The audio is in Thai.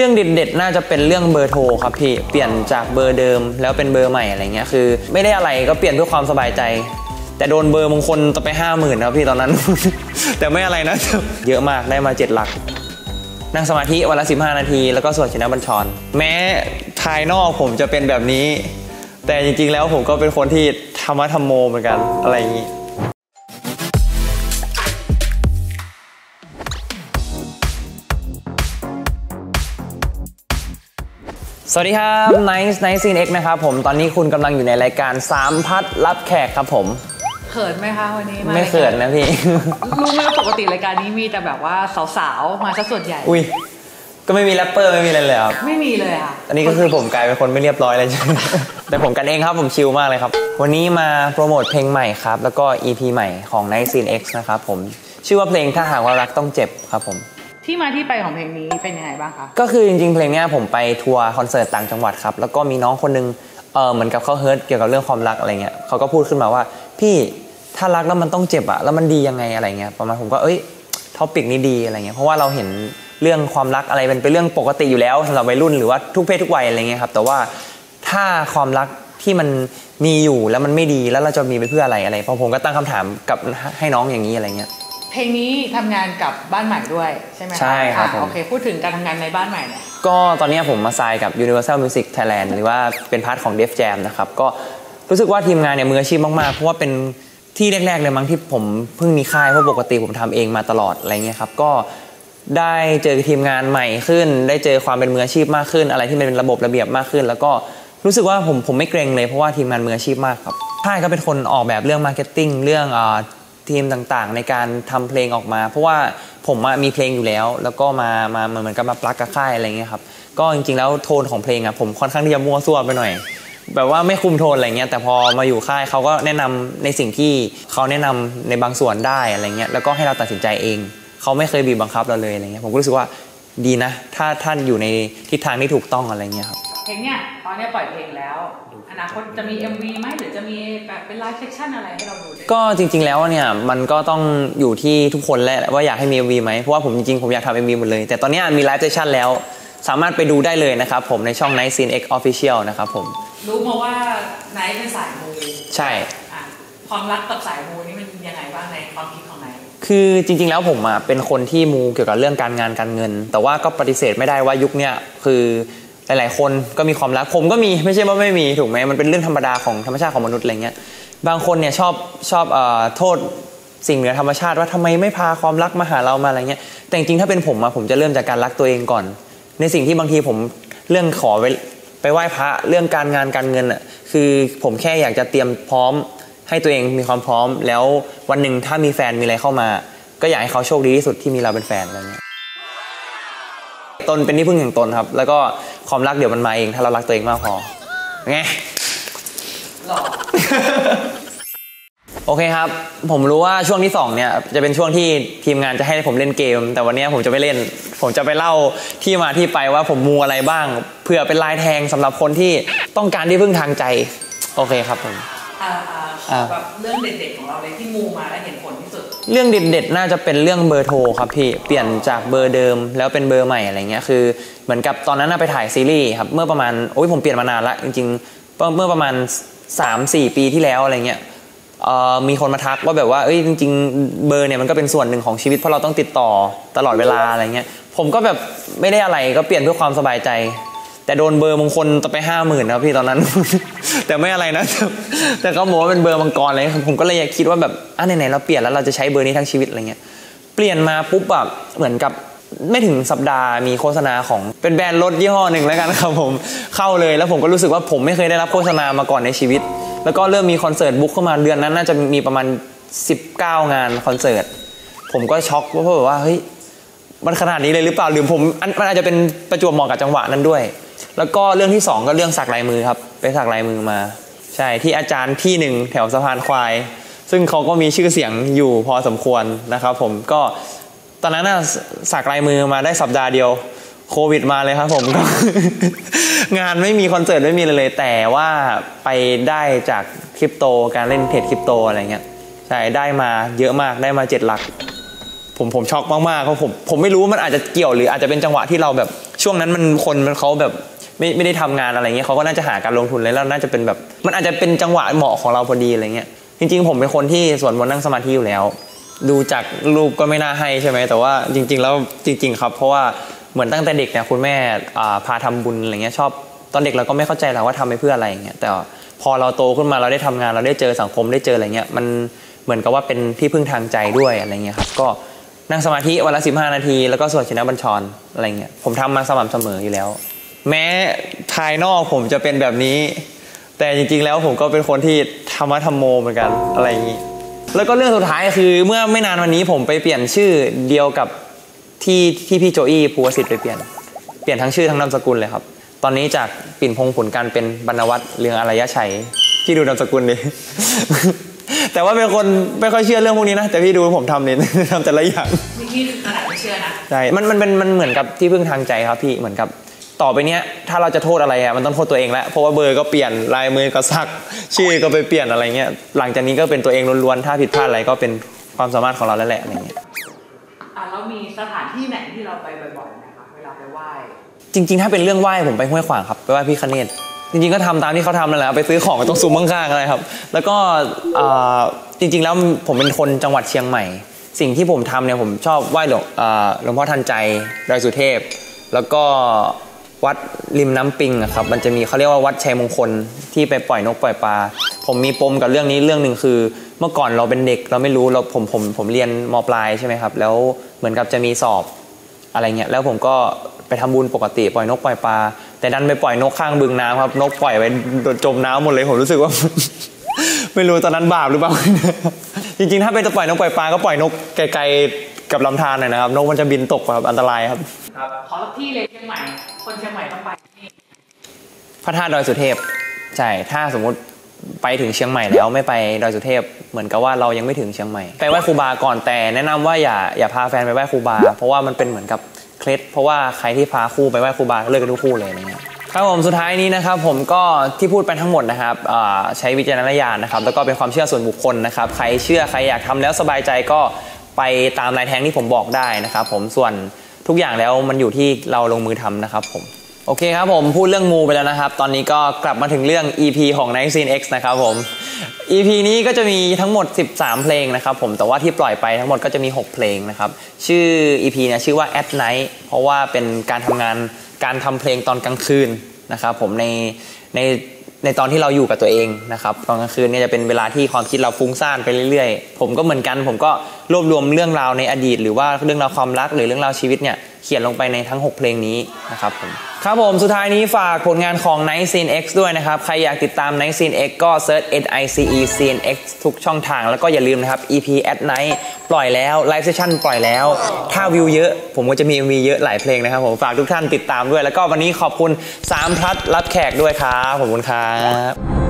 รื่องเด็ดๆน่าจะเป็นเรื่องเบอร์โทรครับพี่เปลี่ยนจากเบอร์เดิมแล้วเป็นเบอร์ใหม่อะไรเงี้ยคือไม่ได้อะไรก็เปลี่ยนเพื่อความสบายใจแต่โดนเบอร์บางคนต่อไป 50,000ครับพี่ตอนนั้น แต่ไม่อะไรนะเยอะมากได้มา7 หลักนั่งสมาธิวันละ15 นาทีแล้วก็สวดชินบัญชรแม้ภายนอกผมจะเป็นแบบนี้แต่จริงๆแล้วผมก็เป็นคนที่ธรรมะธรรมโมเหมือนกันอะไรอย่างนี้สวัสดีครับ Nice Scene X นะครับผมตอนนี้คุณกำลังอยู่ในรายการ3 พัดรับแขกครับผมเขินไหมคะวันนี้ไม่เขินนะพี่รู้ไหมปกติรายการนี้มีแต่แบบว่าสาวๆมาซะส่วนใหญ่อุ้ยก็ไม่มีแรปเปอร์ไม่มีอะไรเลยครับไม่มีเลยค่ะอันนี้ก็คือผมกลายเป็นคนไม่เรียบร้อยเลยใช่ไหมแต่ผมกันเองครับผมชิลมากเลยครับวันนี้มาโปรโมทเพลงใหม่ครับแล้วก็ EP ใหม่ของ Nice Scene X นะครับผมชื่อว่าเพลงถ้าหากว่ารักต้องเจ็บครับผมที่มาที่ไปของเพลงนี้เป็นยังไงบ้างคะก็คือจริงๆเพลงนี้ผมไปทัวร์คอนเสิร์ตต่างจังหวัดครับแล้วก็มีน้องคนนึงเหมือนกับเขาเฮิร์ตเกี่ยวกับเรื่องความรักอะไรเงี้ยเขาก็พูดขึ้นมาว่าพี่ถ้ารักแล้วมันต้องเจ็บอะแล้วมันดียังไงอะไรเงี้ยประมาณผมก็ท็อปิกนี้ดีอะไรเงี้ยเพราะว่าเราเห็นเรื่องความรักอะไรเป็นเรื่องปกติอยู่แล้วสำหรับวัยรุ่นหรือว่าทุกเพศทุกวัยอะไรเงี้ยครับแต่ว่าถ้าความรักที่มันมีอยู่แล้วมันไม่ดีแล้วเราจะมีไปเพื่ออะไรพอผมก็ตั้งคำถามกับให้น้องอย่างนี้อะไรเงี้ยเพลงนี้ทำงานกับบ้านใหม่ด้วยใช่ไหมใช่ครับโอเคพูดถึงการทำงานในบ้านใหม่เนี่ยก็ตอนนี้ผมมาไซน์กับ Universal Music Thailand หรือว่าเป็นพาร์ทของ Def Jam นะครับก็รู้สึกว่าทีมงานเนี่ยมืออาชีพมากๆเพราะว่าเป็นที่แรกๆเลยมั้งที่ผมเพิ่งมีค่ายเพราะปกติผมทำเองมาตลอดอะไรเงี้ยครับก็ได้เจอทีมงานใหม่ขึ้นได้เจอความเป็นมืออาชีพมากขึ้นอะไรที่เป็นระบบระเบียบมากขึ้นแล้วก็รู้สึกว่าผมไม่เกรงเลยเพราะว่าทีมงานมืออาชีพมากครับค่ายก็เป็นคนออกแบบเรื่องมาร์เก็ตติ้งเรื่องทีมต่างๆในการทำเพลงออกมาเพราะว่าผมมีเพลงอยู่แล้วก็มาเหมือนกับมาปลั๊กกับค่ายอะไรเงี้ยครับก็จริงๆแล้วโทนของเพลงผมค่อนข้างที่จะมั่วซั่วไปหน่อยแบบว่าไม่คุมโทนอะไรเงี้ยแต่พอมาอยู่ค่ายเขาก็แนะนำในสิ่งที่เขาแนะนำในบางส่วนได้อะไรเงี้ยแล้วก็ให้เราตัดสินใจเองเขาไม่เคยบีบบังคับเราเลยอะไรเงี้ยผมก็รู้สึกว่าดีนะถ้าท่านอยู่ในทิศทางที่ถูกต้องอะไรเงี้ยครับเพลงเนี้ยตอนนี้ปล่อยเพลงแล้วอนาคตจะมี MV ไหมหรือจะมีแบบเป็นไลฟ์เซสชั่นอะไรให้เราดูก็จริงๆแล้วเนี่ยมันก็ต้องอยู่ที่ทุกคนแหละว่าอยากให้มี MV ไหมเพราะว่าผมจริงๆผมอยากทำ MV หมดเลยแต่ตอนนี้มีไลฟ์เซสชั่นแล้วสามารถไปดูได้เลยนะครับผมในช่อง Nice Scene X Official นะครับผมรู้มาว่าไนท์เป็นสายมูใช่ความรักกับสายมูนี่มันยังไงบ้างในความคิดของไนท์คือจริงๆแล้วผมเป็นคนที่มูเกี่ยวกับเรื่องการงานการเงินแต่ว่าก็ปฏิเสธไม่ได้ว่ายุคนี้คือหลายๆคนก็มีความรักผมก็มีไม่ใช่ว่าไม่มีถูกไหมมันเป็นเรื่องธรรมดาของธรรมชาติของมนุษย์อะไรเงี้ยบางคนเนี่ยชอบโทษสิ่งเหนือธรรมชาติว่าทำไมไม่พาความรักมาหาเรามาอะไรเงี้ยแต่จริงๆถ้าเป็นผมจะเริ่มจากการรักตัวเองก่อนในสิ่งที่บางทีผมเรื่องขอไปไหว้พระเรื่องการงานการเงินคือผมแค่อยากจะเตรียมพร้อมให้ตัวเองมีความพร้อมแล้ววันหนึ่งถ้ามีแฟนมีอะไรเข้ามาก็อยากให้เขาโชคดีที่สุดที่มีเราเป็นแฟนอะไรเงี้ยตนเป็นที่พึ่งแห่งตนครับแล้วก็ความรักเดี๋ยวมันมาเองถ้าเรารักตัวเองมากพอไงโอเคครับผมรู้ว่าช่วงที่2เนี่ยจะเป็นช่วงที่ทีมงานจะให้ผมเล่นเกมแต่วันนี้ผมจะไม่เล่นผมจะไปเล่าที่มาที่ไปว่าผมมูอะไรบ้างเพื่อเป็นลายแทงสำหรับคนที่ต้องการที่พึ่งทางใจโอเคครับผมแบบเรื่องเด็ดๆของเราเลยที่มูมาและเห็นผลที่สุดเรื่องเด็ดๆน่าจะเป็นเรื่องเบอร์โทรครับพี่เปลี่ยนจากเบอร์เดิมแล้วเป็นเบอร์ใหม่อะไรเงี้ยคือเหมือนกับตอนนั้นไปถ่ายซีรีส์ครับเมื่อประมาณผมเปลี่ยนมานานละจริงๆเมื่อประมาณ 3-4 ปีที่แล้วอะไรเงี้ยมีคนมาทักว่าแบบว่าจริงๆเบอร์เนี่ยมันก็เป็นส่วนหนึ่งของชีวิตเพราะเราต้องติดต่อตลอดเวลาอะไรเงี้ยผมก็แบบไม่ได้อะไรก็เปลี่ยนเพื่อความสบายใจแต่โดนเบอร์บางคนต่อไป 50,000ครับพี่ตอนนั้น แต่ไม่อะไรนะแต่เขาบอกว่าเป็นเบอร์มังกรเลยผมก็เลยคิดว่าแบบไหนๆเราเปลี่ยนแล้วเราจะใช้เบอร์นี้ทั้งชีวิตอะไรเงี้ยเปลี่ยนมาปุ๊บแบบเหมือนกับไม่ถึงสัปดาห์มีโฆษณาของเป็นแบรนด์รถยี่ห้อหนึ่งแล้วกันครับผมเข้าเลยแล้วผมก็รู้สึกว่าผมไม่เคยได้รับโฆษณามาก่อนในชีวิตแล้วก็เริ่มมีคอนเสิร์ตบุ๊กเข้ามาเดือนนั้นน่าจะมีประมาณ19งานคอนเสิร์ตผมก็ช็อกเพราะแบบว่าเฮ้ยมันขนาดนี้เลยหรือเปล่าหรือมันอาจจะเป็นประจวบเหมาะกับจังหวะนั้นด้วยแล้วก็เรื่องที่2ก็เรื่องสักลายมือครับไปสักลายมือมาใช่ที่อาจารย์ที่หนึ่งแถวสะพานควายซึ่งเขาก็มีชื่อเสียงอยู่พอสมควรนะครับผมก็ตอนนั้นสักลายมือมาได้สัปดาห์เดียวโควิดมาเลยครับผมก็ งานไม่มีคอนเสิร์ตไม่มีเลยแต่ว่าไปได้จากคริปโตการเล่นเทรดคริปโตอะไรเงี้ยใช่ได้มาเยอะมากได้มา7 หลักผมช็อกมากๆเพราะผมไม่รู้ว่ามันอาจจะเกี่ยวหรืออาจจะเป็นจังหวะที่เราแบบช่วงนั้นคนเขาแบบไม่ได้ทำงานอะไรเงี้ยเขาก็น่าจะหาการลงทุนแล้วน่าจะเป็นแบบมันอาจจะเป็นจังหวะเหมาะของเราพอดีอะไรเงี้ยจริงๆผมเป็นคนที่สวดมนต์นั่งสมาธิอยู่แล้วดูจากรูปก็ไม่น่าให้ใช่ไหมแต่ว่าจริงๆแล้วจริงๆครับเพราะว่าเหมือนตั้งแต่เด็กเนี่ยคุณแม่พาทำบุญอะไรเงี้ยชอบตอนเด็กเราก็ไม่เข้าใจหรอกว่าทำไปเพื่ออะไรอย่างเงี้ยแต่พอเราโตขึ้นมาเราได้ทำงานเราได้เจอสังคมได้เจออะไรเงี้ยมันเหมือนกับว่าเป็นที่พึ่งทางใจด้วยอะไรเงี้ยครับก็นั่งสมาธิวันละ15 นาทีแล้วก็สวดชินบัญชรอะไรเงี้ยผมทำมาสม่ำเสมออยู่แล้วแม้ภายนอกผมจะเป็นแบบนี้แต่จริงๆแล้วผมก็เป็นคนที่ธรรมะธรรมโมเหมือนกันอะไรอย่างนี้แล้วก็เรื่องสุดท้ายคือเมื่อไม่นานวันนี้ผมไปเปลี่ยนชื่อเดียวกับที่พี่โจอี้ภูวสิทธิ์ไปเปลี่ยนทั้งชื่อทั้งนามสกุลเลยครับตอนนี้จากปิ่นพงษ์ผลการเป็นบรรณวัฒน์เรืองอารยชัยที่ดูนามสกุลดิ แต่ว่าเป็นคนไม่ค่อยเชื่อเรื่องพวกนี้นะแต่พี่ดูผมทำเนี่ย ทำแต่ละอย่างนี่ขนาดไม่เชื่อนะใช่มันเหมือนกับที่พึ่งทางใจครับพี่เหมือนกับต่อไปเนี้ยถ้าเราจะโทษอะไรอ่ะมันต้องโทษตัวเองแล้วเพราะว่าเบอร์ก็เปลี่ยนลายมือก็สักชื่อก็ไปเปลี่ยนอะไรเงี้ยหลังจากนี้ก็เป็นตัวเองล้วนๆถ้าผิดพลาดอะไรก็เป็นความสามารถของเราแล้วแหละอะไรเงี้ยแล้วมีสถานที่ไหนที่เราไปบ่อยๆไหมคะเวลาไปไหว้จริงๆถ้าเป็นเรื่องไหว้ผมไปห้วยขวางครับไปไหว้พี่คเนศจริงๆก็ทำตามที่เขาทำนั่นแหละไปซื้อของตรงซุ้มข้างๆอะไรครับแล้วก็จริงๆแล้วผมเป็นคนจังหวัดเชียงใหม่สิ่งที่ผมทำเนี่ยผมชอบไหว้หลวงพ่อทันใจดอยสุเทพแล้วก็วัดริมน้ำปิงครับมันจะมีเขาเรียกว่าวัดชัยมงคลที่ไปปล่อยนกปล่อยปลาผมมีปมกับเรื่องนี้เรื่องหนึ่งคือเมื่อก่อนเราเป็นเด็กเราไม่รู้ผมเรียนม.ปลายใช่ไหมครับแล้วเหมือนกับจะมีสอบอะไรเงี้ยแล้วผมก็ไปทำบุญปกติปล่อยนกปล่อยปลาแต่ดันไปปล่อยนกข้างบึงน้ำครับนกปล่อยไปจมน้ำหมดเลยผมรู้สึกว่า ไม่รู้ตอนนั้นบาปหรือเปล่า จริงๆถ้าเป็นจะปล่อยนกปล่อยปลาก็ปล่อยนกไกลๆกับลำธารหน่อยนะครับนกมันจะบินตกครับอันตรายครับขอสักที่เลยเชียงใหม่คนเชียงใหม่ต้องไปนี่พระธาตุดอยสุเทพใช่ถ้าสมมุติไปถึงเชียงใหม่แล้วไม่ไปดอยสุเทพเหมือนกับว่าเรายังไม่ถึงเชียงใหม่ไปไหว้ครูบาก่อนแต่แนะนำว่าอย่าพาแฟนไปไหว้ครูบาเพราะว่ามันเป็นเหมือนกับเคล็ดเพราะว่าใครที่พาคู่ไปไหว้ครูบาเลิกกันทุกคู่เลยอะไรเงี้ยครับผมสุดท้ายนี้นะครับผมก็ที่พูดไปทั้งหมดนะครับใช้วิจารณญาณนะครับแล้วก็เป็นความเชื่อส่วนบุคคลนะครับใครเชื่อใครอยากทำแล้วสบายใจก็ไปตามลายแทงที่ผมบอกได้นะครับผมส่วนทุกอย่างแล้วมันอยู่ที่เราลงมือทำนะครับผมโอเคครับผมพูดเรื่องมูไปแล้วนะครับตอนนี้ก็กลับมาถึงเรื่อง EP ของ Night Scene X นะครับผม EP นี้ก็จะมีทั้งหมด13เพลงนะครับผมแต่ว่าที่ปล่อยไปทั้งหมดก็จะมี6เพลงนะครับชื่อ EP เนี่ยชื่อว่า At Night เพราะว่าเป็นการทำงานการทำเพลงตอนกลางคืนนะครับผมในตอนที่เราอยู่กับตัวเองนะครับตอนกลางคืนเนี่ยจะเป็นเวลาที่ความคิดเราฟุ้งซ่านไปเรื่อยๆผมก็เหมือนกันผมก็รวบรวมเรื่องราวในอดีตหรือว่าเรื่องราวความรักหรือเรื่องราวชีวิตเนี่ยเขียนลงไปในทั้ง6เพลงนี้นะครับผมครับผมสุดท้ายนี้ฝากผลงานของ Night Scene X ด้วยนะครับใครอยากติดตาม Night Scene X ก็เซิร์ช NICE Scene X ทุกช่องทางแล้วก็อย่าลืมนะครับ EP at Night ปล่อยแล้วไลฟ์เซสชั่นปล่อยแล้วถ้าวิวเยอะผมก็จะมี MV เยอะหลายเพลงนะครับผมฝากทุกท่านติดตามด้วยแล้วก็วันนี้ขอบคุณ3 พลัดรับแขกด้วยครับขอบคุณครับ